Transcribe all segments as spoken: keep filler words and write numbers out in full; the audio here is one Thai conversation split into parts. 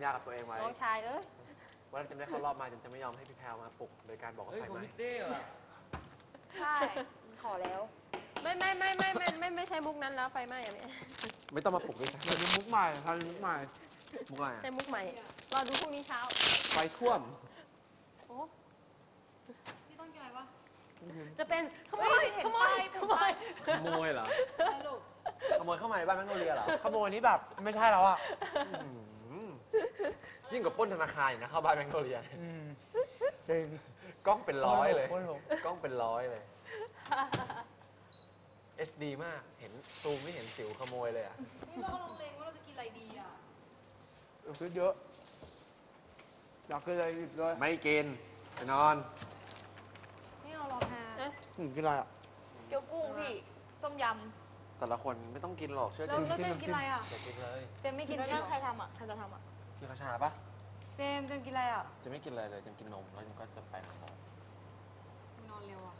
ากับตัวเองไว้น้องชายเอ้ยว่าจะได้เข้ารอบมาจนจะไม่ยอมให้พี่แพรวมาปลุกโดยการบอกว่าไฟไหม้ใช่ขอแล้วไม่ไม่ไม่ไม่ไม่ไม่ไม่ใช่มุกนั้นแล้วไฟไหม้อะเนี่ยไม่ต้องมาปลุกด้วยใช่เดี๋ยวมุกใหม่ทำมุกใหม่มุกอะไรใช่มุกใหม่รอดูพรุ่งนี้เช้าไฟท่วมโอ้พี่ต้องกินอะไรวะจะเป็นขโมยขโมยขโมยขโมยเหรอขโมยเข้ามาในบ้านแมกโนเลียเหรอขโมยนี้แบบไม่ใช่แล้วอ่ะยิ่งกว่าปล้นธนาคารอีกนะเข้าบ้านแมกโนเลียจริงกล้องเป็นร้อยเลยกล้องเป็นร้อยเลย เอช ดี มากเห็นซูมไม่เห็นสิวขโมยเลยอ่ะนี่เรากำลังเลงว่าเราจะกินอะไรดีอ่ะซื้อเยอะอยากกินอะไรอีกเลยไม่กินไปนอนนี่เรารอแพรหนูกินอะไรอ่ะเกี๊ยวกุ้งพี่ต้มยำแต่ละคนไม่ต้องกินหรอกเชื่อเจมแล้วเจมกินอะไรอ่ะอย่ากินเลยเจมไม่กินแล้วใครทำอ่ะใครจะทำอ่ะพี่คาชาปะเจมเจมกินอะไรอ่ะจะไม่กินอะไรเลยจะกินนมแล้วก็จะไปนอนนอนเร็วอ่ะ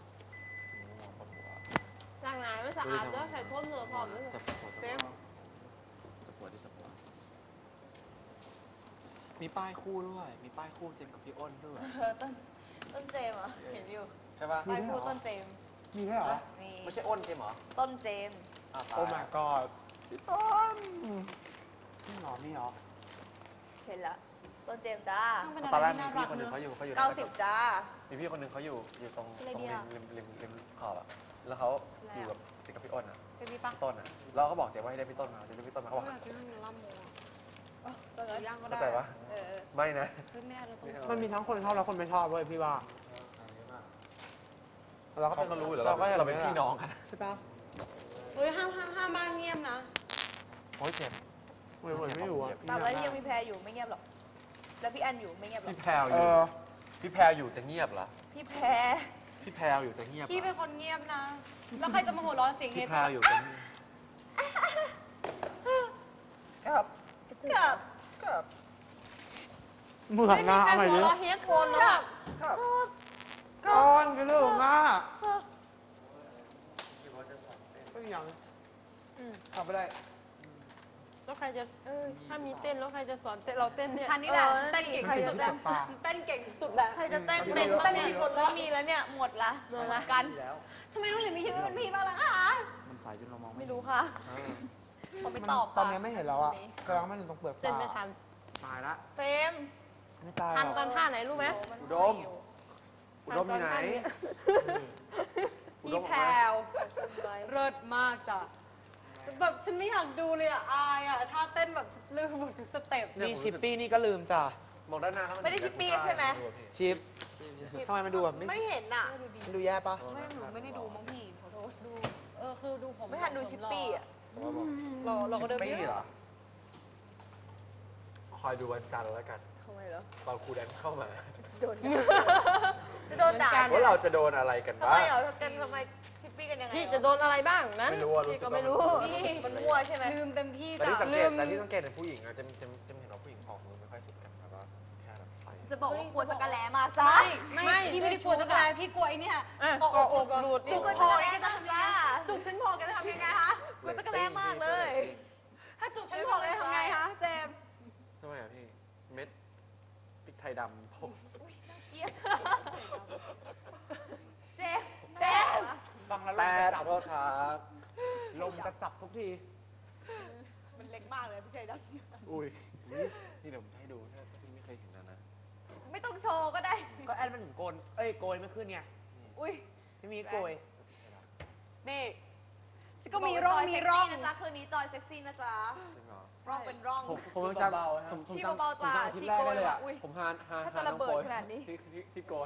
ล้างหน้าไม่สะอาดแล้วใส่ท้นเหนือพร้อมด้วยจะปวดจะปวดจะปวดที่จะปวดมีป้ายคู่ด้วยมีป้ายคู่เจมกับพี่อ้นด้วยต้นต้นเจมอ่ะเห็นอยู่ใช่ปะป้ายคู่ต้นเจมมีด้วยเหรอไม่ใช่อ้นเจมเหรอต้นเจมโอ้ my god พี่ต้นนี่หรอนี่หรอเห็นละต้นเจมจ้าตอนแรกมีพี่คนหนึ่งเขาอยู่เขาอยู่เก้าสิบจ้ามีพี่คนหนึ่งเขาอยู่อยู่ตรงตรงริมริมริมริมขอบอะแล้วเขาอยู่กับติดกับพี่อ้นอะพี่ต้นอะเราก็บอกเจ๊ว่าให้ได้พี่ต้นมาจะได้พี่ต้นมาเขาบอกเข้าใจปะไม่นะมันมีทั้งคนชอบและคนไม่ชอบด้วยพี่ว่าเขาก็รู้อยู่แล้วเราเป็นพี่น้องกันใช่ปะเฮ้ยห้ามห้ามห้ามบ้านเงียบนะโอ้ยเจ็บเหมือนเหมือนไม่อยู่อะแต่ว่ายังมีแพรอยู่ไม่เงียบหรอกแล้วพี่แอนอยู่ไม่เงียบหรอกพี่แพรอยู่พี่แพรอยู่จะเงียบเหรอพี่แพรพี่แพรอยู่จะเงียบพี่เป็นคนเงียบนะแล้วใครจะมาหัวร้อนเสียงเฮดพี่แพรอยู่จะเงียบครับครับครับเหมือนนะอะไรเนี่ยไม่มีใครหัวเราะเฮดโคนเนาะครับก้อนกันเรื่องอ่ะก็ยังทำไปได้แล้วใครจะเออถ้ามีเต้นแล้วใครจะสอนเต้นเราเต้นเนี่ยคันนี้แหละเต้นเก่งที่สุดแล้วเต้นเก่งที่สุดแล้วใครจะเต้นเป็นเต้นผิดหมดแล้วมีแล้วเนี่ยหมดละหมดละกันทำไมน้องเหรียญไม่คิดว่าเป็นพี่บ้างล่ะคะมันสายจนเรามองไม่รู้ค่ะผมไม่ตอบตอนนี้ไม่เห็นแล้วอ่ะกำลังไม่ถึงตรงเปลือกตาเต้นไม่ทันตายละเฟมไม่ตายทันตอนท่าไหนรู้ไหมอุดมอุดมอยู่ไหนพี่แพรวเลิศมากจ้ะแบบฉันไม่อยากดูเลยอ่ะอายอ่ะถ้าเต้นแบบลืมหมดทุกสเต็ปนี่ชิปปี้นี่ก็ลืมจ้ะมองด้านหน้าไม่ได้ชิปปี้ใช่ไหมชิปทำไมมันดูแบบไม่เห็นอ่ะมันดูแย่ปะไม่หนูไม่ได้ดูมั้งพี่ขอโทษดูเออคือดูผมไม่ทันดูชิปปี้อ่ะรอรอก็เดินไม่เหรอคอยดูวันจันทร์แล้วกันทำไมเหรอตอนครูแดนเข้ามาโดนจะโดนด่าว่าเราจะโดนอะไรกันบ้างทำไมเหรอกันทำไมชิปปี้กันยังไงพี่จะโดนอะไรบ้างนั้นไม่รู้พี่ก็ไม่รู้มันมั่วใช่ไหมลืมเต็มที่แต่ที่สังเกตแต่ที่สังเกตในผู้หญิงอะจะจะจะเห็นว่าผู้หญิงออกมือไม่ค่อยสุดกันแล้วก็แค่แบบไฟจะบอกว่ากลัวจักรแล้มาจ้าไม่พี่ไม่ได้กลัวจักรแล้พี่กลัวไอ้นี่ก็อกหลุดจุกพอกันจะทำยังไงจุกฉันพอกันจะทำยังไงคะกลัวจักรแล้มากเลยถ้าจุกฉันพอกันทำไงคะเจมทำไมอะพี่เม็ดพริกไทยดำผมเจมเจมฟังแล้วแต่ขอโทษครับลมจะจับทุกทีมันเล็กมากเลยพี่ชัยดังอุ้ยนี่เดี๋ยวผมให้ดูถ้าพี่ไม่เคยเห็นนะนะไม่ต้องโชว์ก็ได้ก็แอนมันถึงโกนเอ้ยโกยไม่ขึ้นไงอุ้ยไม่มีโกยนี่ฉันก็มีร่องมีร่องนะจ๊ะคืนนี้จอยเซ็กซี่นะจ๊ะร่องเป็นร่องผมจำผมจำเบาๆจ้ะที่แรกเลยอ่ะผมฮานฮานถ้าจะระเบิดขนาดนี้ที่ที่โกน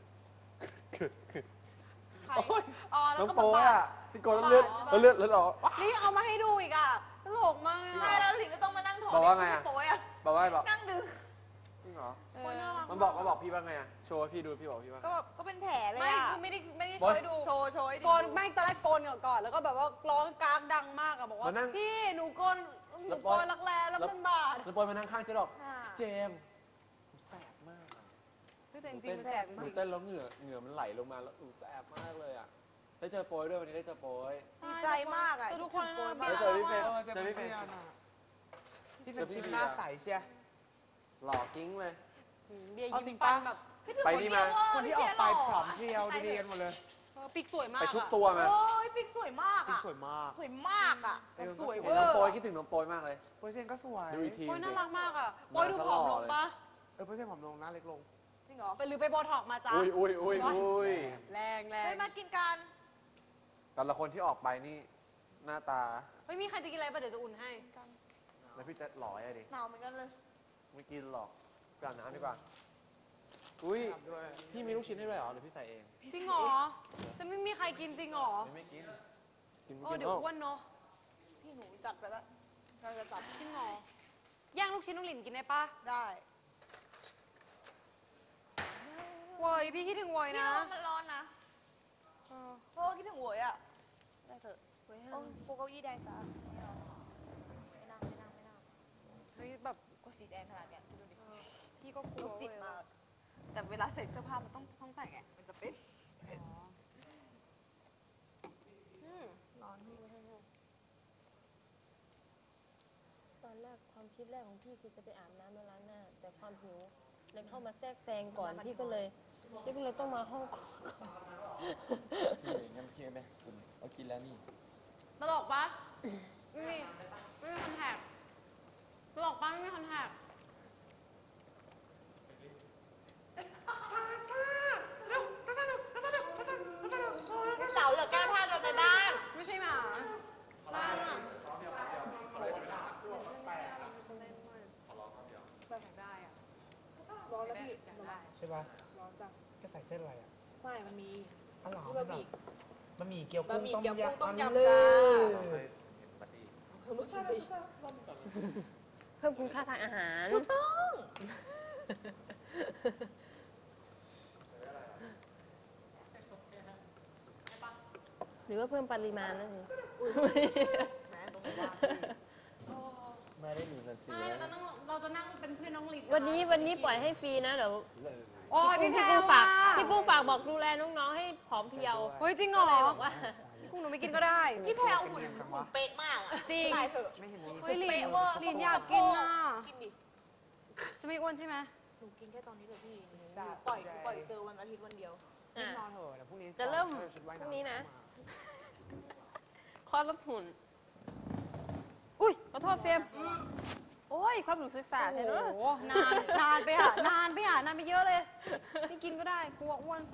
อ๋อแล้วก็โป้อะพี่โกนเลือดเลือดเลือดออกนี่เอามาให้ดูอีกอ่ะตลกมากเลยใช่แล้วถึงก็ต้องมานั่งถอดบอกว่าไงอ่ะโป้อะบอกว่าบอกนั่งดึงจริงเหรอมันบอกมันบอกพี่ว่าไงอ่ะโชว์พี่ดูพี่บอกพี่ว่าก็ก็เป็นแผลเลยอ่ะไม่ไม่ได้ไม่ได้โชว์ให้ดูโชว์โชว์โกนไม่ตอนแรกโกนก่อนแล้วก็แบบว่าร้องกากดังมากอะบอกว่าพี่หนูโกนหนูโกนรักแร้แล้วมันบาดแล้วปอยมานั่งข้างเจ๊ดอกเจมแสบมากจริงๆแสบมากเต้นแล้วเหงื่อเหงื่อมันไหลลงมาแล้วอูแสบมากเลยอ่ะได้เจอโปยด้วยวันนี้ได้เจอโปยดีใจมากอ่ะทุกคนได้เจอพี่เฟย์เจอพี่เฟย์ที่เป็นชิปหน้าใสเชียหล่อกิ้งเลยเบียร์เอาจริยิ้งมปัปะนแบบไปนี่มาคนที่ออกไปผอมเพรียวดีๆกันหมดเลยเออปีกสวยมากไปอะชุบตัวมาโอ้ยปิ๊กสวยมากจริงอ่ะสวยมากสวยมากอ่ะแบบสวยเห็เวน อน้องร์โปยคิดถึงน้องโปยมากเลยโปรเซนก็สวยดูอีกทีโอ้ยสิน่ารักมากอะโอ้ยดูผอมลงปะเออโปรเซนผอมลงหน้าเล็กลงจริงเหรอไปหรือไปโบท็อกซ์มาจ้าอุ้ยอุ้ยอุ้ยอุ้ยแรงแรงเฮ้ยมากินกันแต่ละคนที่ออกไปนี่หน้าตาเฮ้ยมีใครจะกินอะไรปะเดี๋ยวจะอุ่นให้แล้วพี่จะหล่ออะดิหนาวเหมือนกันเลยไม่กินหรอกไปอาบน้ำดีกว่า อุ้ยด้วยพี่มีลูกชิ้นให้ด้วยเหรอหรือพี่ใส่เองจริงเหรอ จะไม่มีใครกินจริงเหรอไม่ไม่กิน กินไม่โอ้กินเดี๋ยวเอ้าอ้วนเนาะพี่หนูจัดไปแล้วเราจะจัดจริงเหรอย่างลูกชิ้นน้องหลินกินได้ปะได้โวยพี่คิดถึงโวยพี่นะว่ามันร้อนนะเออเพราะว่าคิดถึงหวยอ่ะได้เถอะโวยโอ้ยปูเก้าอี้แดงจ้าไม่เอาไม่นั่งไม่นั่งไม่นั่งเฮ้ยแบบก็สีแดงขนาดเนี้ยดูดิพี่ก็กลัลูวกจิตเว้ยมาก แต่เวลาใส่เสื้อผ้ามันต้องต้องใส่ไง มันจะเป็นอืมร้อนพี่ตอนแรกความคิดแรกของพี่คือจะไปอาบน้ำแล้วล้างหน้า แต่ความหิวเลยเข้ามาแทรกแซงก่อนพี่ก็เลยพี่ก็เลยต้องมาห้องก่อนงั้นกินไหมคุณเอากินแล้วนี่ตลกปะไม่มีไม่มีคอนแทคตลกปะไม่มีคอนแทคพี่เต๋าอย่าแก้ผ้าเราในบ้านไม่ใช่หมาบ้าอะแบบได้อะร้อนแล้วพี่อยากได้ใช่ป่ะร้อนจังก็ใส่เส้นอะไรอ่ะไม่มันมีอ๋อเหรอบะหมี่บะหมี่เกี๊ยวบะกุ้งหมี่ต้มเกี๊ยวกุ้งยำต้มยำเลจ้ายคือลูกชิ้นปีเพิ่มคุณค่าทางอาหารถูกต้องหรือว่าเพิ่มปริมาณนั่นเองแม่ตรงนี้ว่าไม่ได้หนึ่งสันสี่ไม่เราจะนั่งเราจะนั่งเป็นเพื่อนน้องหลินวันนี้วันนี้ปล่อยให้ฟรีนะเดี๋ยวโอ้ยพี่พี่แพรกุ้งฝากว่ะพี่กุ้งฝากบอกดูแลน้องๆให้ผอมเพรียวเฮ้ยจริงเหรก็อเลยบอกว่ากุ้งหนูไม่กินก็ได้พี่แพรหุ่นหุ่นเป๊ะมากอ่ะจริงตายเถอะไม่เห็นมีเฮ้ยหลินเป๊ะเวอร์หลินอยากกินอ่ะกินดิจะไม่อ้วนใช่ไหมหนูกินแค่ตอนนี้เลยพี่หนูปล่อยปล่อยเซลล์วันอาทิตย์วันเดียวอ่ะนอนเถอะเดี๋ยวพรุ่งนี้จะเริ่มออชุดว่ายพรุ่งนี้นะเข้ามาคลอดลดหุ่น อุ้ยขอโทษเฟรมโอ้ย ความรู้ศึกษาโอ้เห็นโหไหมนานนานไปอ่ะนานไปอ่ะนานไปเยอะเลยไม่กินก็ได้กลัวอ้วน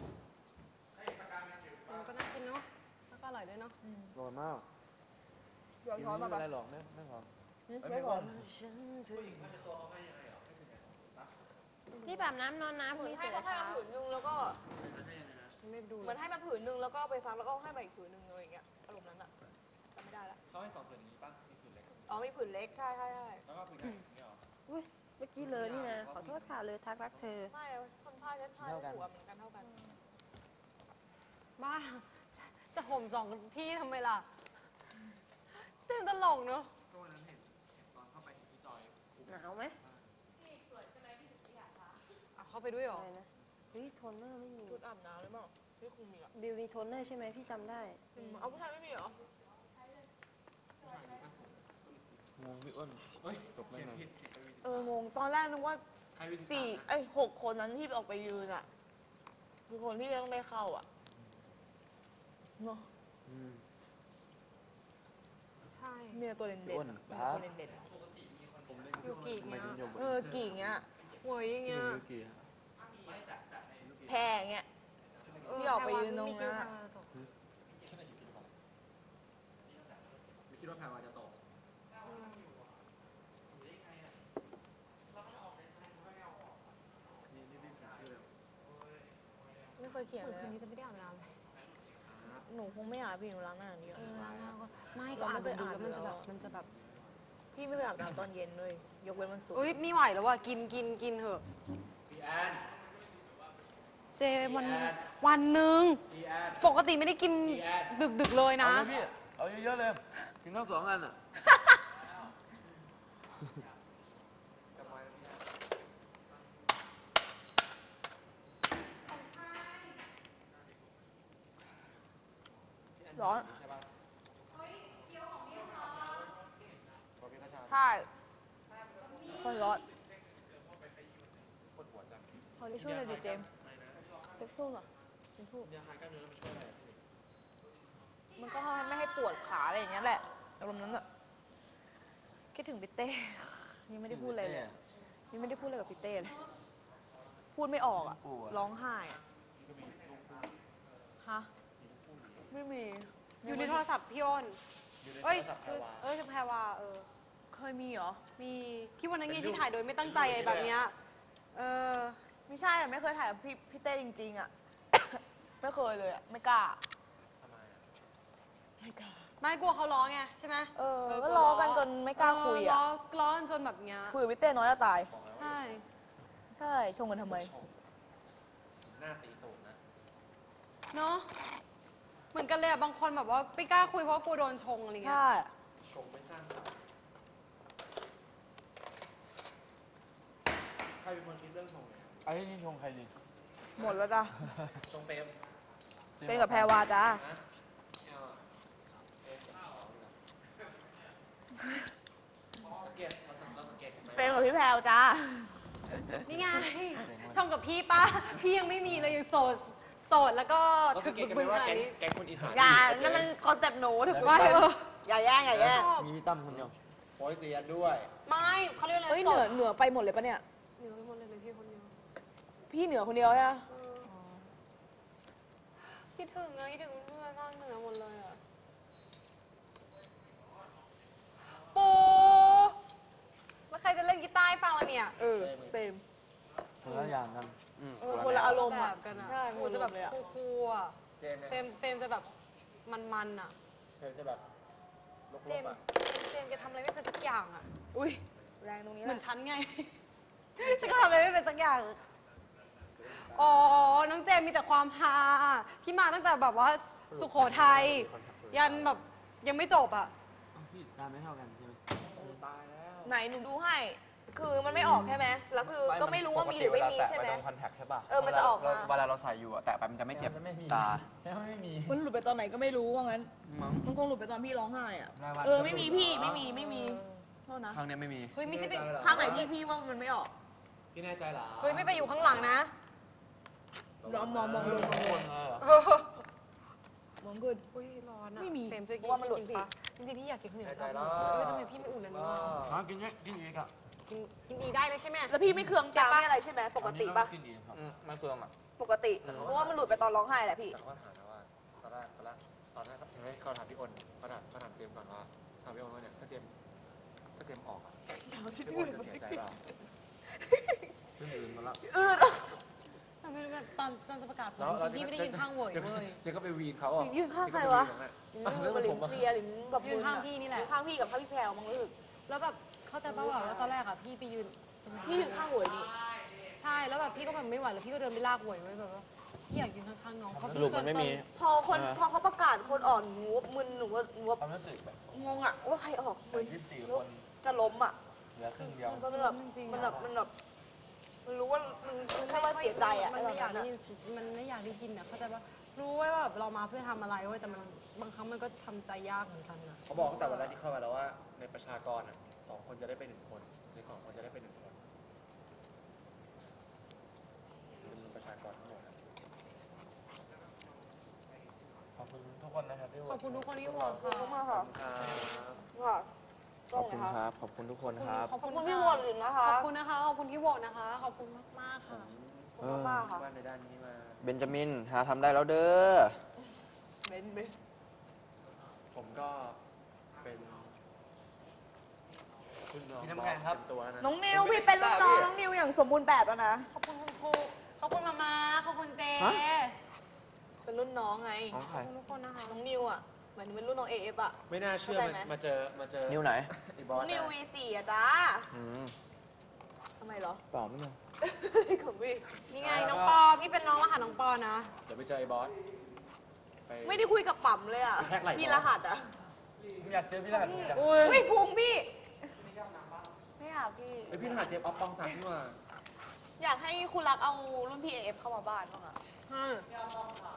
ก็น่ากินเนาะแล้วก็อร่อยด้วยเนาะร้อนมากเดี๋ยวกินช้อนไม่มาเป็นปะไรหรอกไม่ไม่พอไม่พอนี่แบบน้ำนอนน้ำพรุ่งมีนี้ให้ตื่นเขาให้เช้ามาผืนนึงแล้วก็ไม่ดูเหมือนให้มาผืนนึงแล้วก็เอาไปซักแล้วก็ให้มาอีกผืนนึงอะไรอย่างเงี้ยอารมณ์นั้นอะจำไม่ได้ละเขาให้สองผืนอย่างนี้ป่ะมีผืนเล็กอ๋อมีผืนเล็กใช่ใช่ใช่แล้วก็ผืนใหญ่อย่างนี้เหรออุ้ย เมื่อกี้เลยนี่นะ ขอโทษค่ะเลยทักรักเธอไม่คนผ้าเช็ดผ้าจะถูกเหมือนกันเท่ากันบ้าจะห่มสองที่ทำไมล่ะเต็มตลกเนาะก็วันนั้นเห็นตอนเข้าไปเห็นพี่จอยหนาวไหมอ่ะเข้าไปด้วยเหรออะไรนะ เฮ้ย โทนเนอร์ไม่มีชุดอาบน้ำหรือเปล่าที่คุมมีอ่ะบิวมีโทนเนอร์ใช่ไหมพี่จำได้เอาผู้ชายไม่มีเหรองงพี่อ้นเฮ้ยจบแล้วนะเอองงตอนแรกนึกว่าให้วิธีสี่ไอ้ยหกคนนั้นที่ออกไปยืนอ่ะคือคนที่ต้องได้เข้าอ่ะเนาะอืมใช่มีแต่ตัวเด่นๆอ้วนอะบ้าตัวเด่นยูกิทำไมเงี้ยถึงโยกๆเออกี่อย่างเงี้ยหวยอย่างเงี้ยยูกิอะแพรอย่างเงี้ย ที่ออกไปยืนตรงนั้นอะไม่คิดว่าแพรวาจะตก นี่นี่รีบเขียนชื่อเลยไม่เคยเขียนเหมือนเลยคืนอะนี้จะไม่ได้อาบน้ำเลยหนูคงไม่อาบพี่หนูล้างหน้าอย่างเดียวเออล้างหน้าก็ไม่เราก็ไม่อาบเคยดึกๆแล้วอาบมันจะแบบมันจะแบบพี่ไม่เคยอาบน้ำตอนเย็นเลยยกเว้นวันศุกร์อุ้ยไม่ไหวแล้วว่ะกินกินกินเถอะพี่แอนเจวันวันหนึ่งพี่แอนปกติไม่ได้กินดึกดึกๆเลยนะเอาเลยพี่ เอาเยอะๆเลย ถึงต้องสองอันอ่ะร้อนใช่ป่ะพอพี่ก็ชาใช่คนร้อนอที่ช่วยเลยดิเจมส์เซ็กสู้เหรอเป็นผู้ยาคลายกล้ามเนื้อมันช่วยอะไรมันก็ไม่ให้ปวดขาอะไรอย่างเงี้ยแหละอารมณ์นั้นอะคิดถึงพี่เต้ยังไม่ได้พูดอะไรเลยยังไม่ได้พูดอะไรกับพี่เต้เลยพูดไม่ออกอะร้องไห้อะฮะไม่มีอยู่ในโทรศัพท์พี่อ้นเอ้ยเอ้ยคือแพรวาเออเคยมีเหรอมีที่วันนั้นไงที่ถ่ายโดยไม่ตั้งใจอะไรแบบเนี้ยเออไม่ใช่อะไม่เคยถ่ายกับพี่พี่เต้จริงๆอะ ไม่เคยเลยอะไม่กล้าไม่กลัวเขาร้องไงใช่ไหมเออเออก็ล้อกันจนไม่กล้าคุยเล้อะอล้อกันจนแบบเนี้ยคุยกับพี่เต้น้อยจะตายใช่ใช่ชงกันทำไมหน้าตีตูดนะเนาะเหมือนกันเลยอะบางคนแบบว่าไม่กล้าคุยเพราะกลัวโดนชงอะไรเงี้ยใช่ชงไม่สร้างสรรค์ใครเป็นคนคิดเรื่องชงเนี่ยไอ้นี่ชงใครดีหมดแล้วจ้ะชงเฟรมเป็นกับแพรวาจ้านะเอาอะเฟรมกับเขาดีกว่าสังเกตเราสังเราสังเกตไหมเป็นกับพี่แพรวจ้านี่ไงชงกับพี่ป้าพี่ยังไม่มีเลยยังโสดโสดแล้วก็เราถึสักงเกตบึกันกไหมบึนว่าขนาแก๊ดงนี้แก๊งคนอีสานอย่านั่นมันคอนเซ็ปต์หนูถึงไม่บึกเอออย่าแย่งอย่าแย่งมีพี่ตั้มคนเดียวโอยเซียนด้วยไม่เขาเรียกอะไรเฮ้ยเหโสนือดเหนือไปหมดเลยปะเนี่ยเหนือไปหมดเลยเลยพี่คนเดียวพี่เหนือคนเดียวใช่ไหมคิดถึงนะคิดถึงเพื่อนๆภาคเหนือหมดเลยอะปูแล้วใครจะเล่นกีตาร์ให้ฟังล่ะเนี่ยเออเปรมคนละอย่างกันเออคนละอารมณ์แบอะบกันอะใช่ปูจะแบบเลยอะคูลๆอะเจมส์เนี่ยเฟรมเฟรมจะแบบมันๆอะเจมส์จะแบบลเจบมๆอ่ะเจมแกทำอะไรไม่เป็นสักอย่างอะอุ้ยแรงตรงนี้เหมือนแหละฉันไง ฉันก็ทำอะไรไม่เป็นสักอย่าง อ๋อ น้องเจมมีแต่ความฮาที่มาตั้งแต่แบบว่าสุโขทัยยันแบบยังไม่จบอะพี่ตามไม่เท่ากันใช่ไหมตายแล้วไหนหนูดูให้ คือมันไม่ออกใช่ไหมแล้วคือก็ไม่รู้ว่ามีหรือไม่มีใช่ไหมปตรงคอนแทคใช่ป่ะเออมันจะออกมาเวลาเราใส่อยู่อะแตะไปมันจะไม่เจ็บจะไม่มีตาใช่ไหมไม่มีมันหลุดไปตอนไหนก็ไม่รู้ว่างั้นมั้งมันคงหลุดไปตอนพี่ร้องไห้อะรายวันเออไม่มีพี่ไม่มีไม่มีโทษนะข้างเนี้ยไม่มีเฮ้ยไม่ใช่ไปข้างไหนพี่พี่ว่ามันไม่ออกพี่แน่ใจเหรอเฮ้ยไม่ไปอยู่ข้างหลังนะลองมองมองลงมองบนเออมองขึ้นอุ้ยร้อนอะไม่มีเฟรมช่วยเพกินราะว่ามันหลุดจริงๆพี่ปะจริงๆพี่อยากกินข้าวเหนียวแน่ใจกับแล้วเออทำไมพี่ไม่อุ่นอันนี้วะน้องกินเนี้ยกินอีกอ่ะกินกินอีกได้เลยใช่ไหมแล้วพี่ไม่เคืองตาไม่อะไรใช่ไหมปกติปะกินอีกครับอืมมาเฟืองอ่ะปกติเพราะว่ามันหลุดไปตอนร้องไห้แหละพี่แต่เขาถามนะว่าตอนแรกตอนแรกตอนแรกเขาเขาถามพี่อ้นเขาถามเขาถามเจมส์ก่อนว่าถามพี่อ้นว่าเนี่ยถ้าเจมส์ถ้าเจมส์ออกอะพี่อ้นจะเสียใจเปล่าเรื่องอื่นมาละอืดทำไมรู้ไหมตอนตอนจะประกาศผลแล้วเราพี่ไม่ได้ยืนข้างโหวยเว้ยเจมส์ก็ไปวีนเขาอ่ะยืนข้างใครวะเรื่องมาลิผนมอะเฟียหรือแบบยืนข้างพี่นี่แหละข้างพี่กับข้างพี่แพรวมั้งรู้สึกแล้วแบบเข้าใจป่าวว่าตอนแรกอะพี่ไปยืนพี่ยืนข้างหวยนี่ใช่แล้วแบบพี่ก็แบบไม่ไหวแล้วพี่ก็เดินไปลากหวยไว้แบบว่าพี่อยากยืนข้างๆน้องเพราะสพี่รุปมันไม่มีพอคนพอเขาประกาศคนอ่อนหนูมึนหนูว่าหนูว่าความรู้สึกแบบงงอะว่าใครออกมึนยี่สิบสี่คนจะล้มอะเหลือครึ่งเดียวมันแบบมันแบบมันแบบมันรู้ว่ามันแค่ว่าเสียใจอะมันไม่อยากได้ไอ้ยินมันไม่อยากได้ยินอะเข้าใจป่ะรู้ไว้ว่าแบบเรามาเพื่อทำอะไรเว้ยแต่มันบางครั้งมันก็ทำใจยากเหมือนกันนะเขาบอกตั้งแต่วันแรกที่เข้ามาแล้วว่าในประชากรอ่ะสองคนจะได้ไปหนึ่งคนในสองคนจะได้ไปหนึ่งคนเป็นประชากรทั้งหมดอะขอบคุณทุกคนนะครับที่ขอบคุณทุกคนที่โหวตขอบคุณค่ะมากค่ะครับค่ะขอบคุณครับ ขอบคุณทุกคนครับขอบขอบคุคุณ ณพี่ค่ะวอนลินนะคะขอบคุณนะคะขอบคุณที่โหวตนะคะ ขอบคุณมากๆค่ะขอบคุณมากค่ะว่าในด้านนี้มาเบนจามินหาทำได้แล้วเด้อเบนเบนผมก็เป็นคุณน้องพี่น้ำแข็งครับเต็มตัวแล้วนะน้องนิวพี่เป็นรุ่นน้องน้องนิวอย่างสมบูรณ์แบบแล้วนะขอบคุณคุณครูขอบคุณมามาขอบคุณเจฮะเป็นรุ่นน้องไงของใคขรอบคุณทุกคนนะคะน้องนิวอ่ะเหมือนเป็นรุ่นน้องเอฟอ่ะไม่น่าเชื่อเข้าใจไหมมาเจอมาเจอนิวไหนไอ้บอน้สองนิวนะวีสี่อ่ะจ้าอืมทำไมเหรอเปล่าไม่เป็นของพี่นี่ไงน้องปอพี่เป็นน้องรหัสน้องปอนะเดี๋ยวไปเจอไอ้บอสไปไม่ได้คุยกับปั๊มเลยอ่ะแท็กไหล่มีรหัสอ่ะผมอยากเจอพี่รหัสผมอยากอุ้ยพุงพี่ไม่อยากพี่ไอยพี่ทหารเจมส์ออฟปองศักดิ์นี่หว่าอยากให้คุณรักเอารุ่นพี่เอฟเข้ามาบ้านบ้างอ่ะอืม